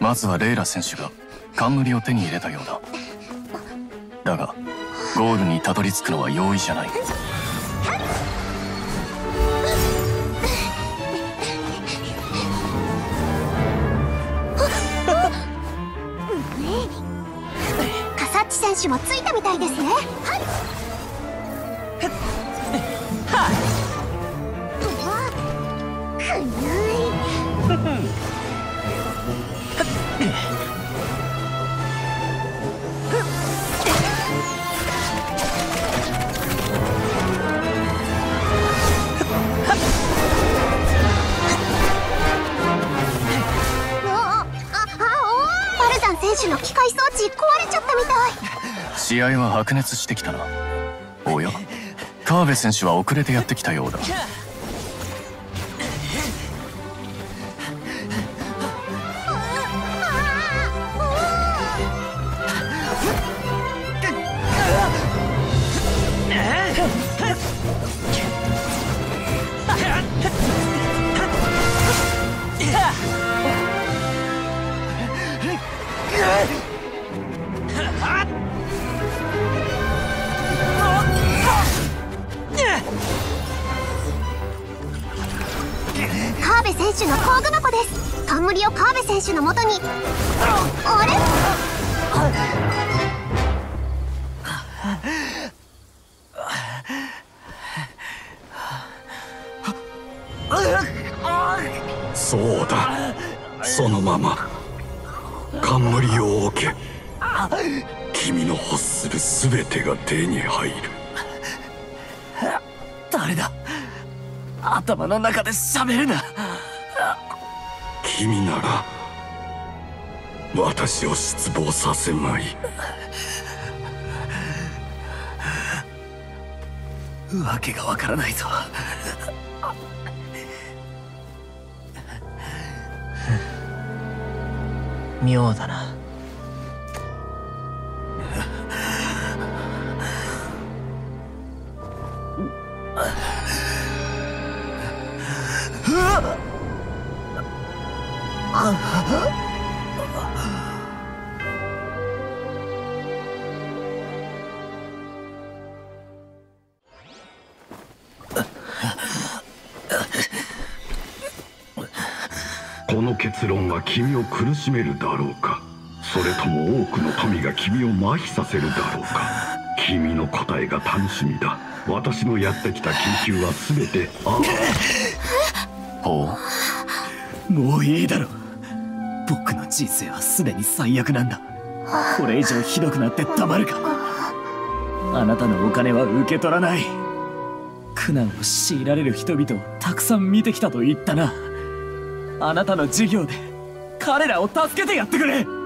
まずはレイラ選手が冠を手に入れたようだ。だがゴールにたどり着くのは容易じゃない。 カサッチ選手もついたみたいですね。バルザン選手の機械装置壊れちゃったみたい。 試合は白熱してきたな。おや、川辺選手は遅れてやってきたようだ。 川辺選手の工具箱です。冠を川辺選手の元に。あれ？ そうだ、そのまま冠を置け。君の欲する全てが手に入る。 誰だ？頭の中で喋るな。 君なら私を失望させまい。 わけがわからないぞ。妙だな。 この結論は君を苦しめるだろうか、それとも多くの富が君を麻痺させるだろうか。君の答えが楽しみだ。私のやってきた研究は全てほう、もういいだろう。僕の人生はすでに最悪なんだ。これ以上ひどくなってたまるか。あなたのお金は受け取らない。苦難を強いられる人々をたくさん見てきたと言ったな。あなたの授業で彼らを助けてやってくれ。